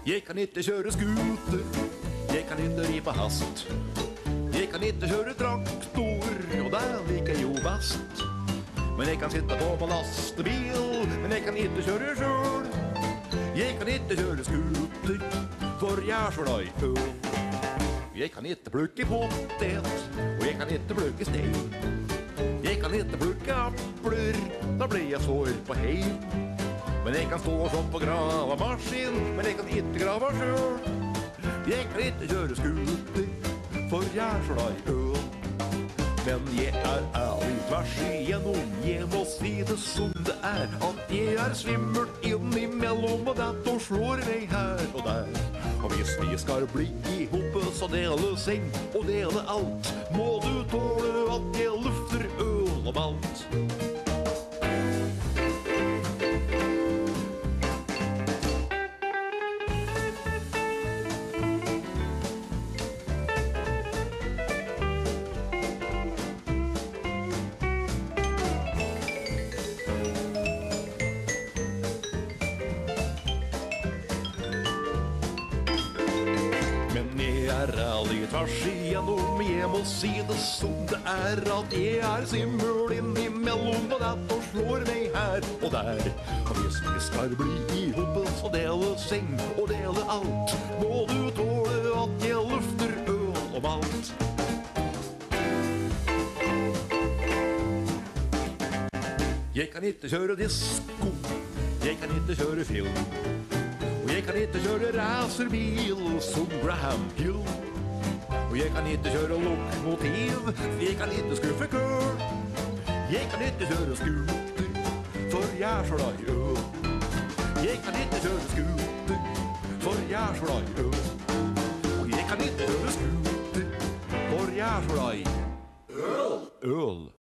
Jeg kan ikke kjøre skuter, jeg kan ikke ri på hast. Jeg kan ikke kjøre traktor, og det liker jeg jo best. Men jeg kan sitte på lastebil, men jeg kan ikke kjøre sjøl. Jeg kan ikke kjøre skuter, for jeg er så glad i øl. Jeg kan ikke plukke potet, og jeg kan ikke plukke stein. Jeg kan ikke plukke apler, da blir jeg sår på heim. Men jeg kan stå sånn på gravemaskin, men jeg kan ikke grave sjøl. Jeg kan ikke kjøre skuter, for jeg er så glad i øl. Men jeg er ærlig tvers igjennom, jeg må si det som det er, at jeg er svimmel innimellom, og dette slår meg her og der. Og hvis vi skal bli i hopet, så dele seng og dele alt, må du tåle at jeg lufter øl og malt. Tvers igjennom, jeg må si det som det er, at jeg er simmel innimellom, og dette slår meg her og der. Og hvis vi skal bli i hopet, så dele seng og dele alt, må du tåle at jeg lufter øl og malt. Jeg kan ikke kjøre disko, jeg kan ikke kjøre film, og jeg kan ikke kjøre racerbil som Graham Hill. Og jeg kan ikke kjøre lokomotiv, jeg kan ikke skuffe køl. Jeg kan ikke kjøre skuter, for jeg er så glad i øl. Jeg kan ikke kjøre skuter, for jeg er så glad i øl. Og jeg kan ikke kjøre skuter, for jeg er så glad i øl.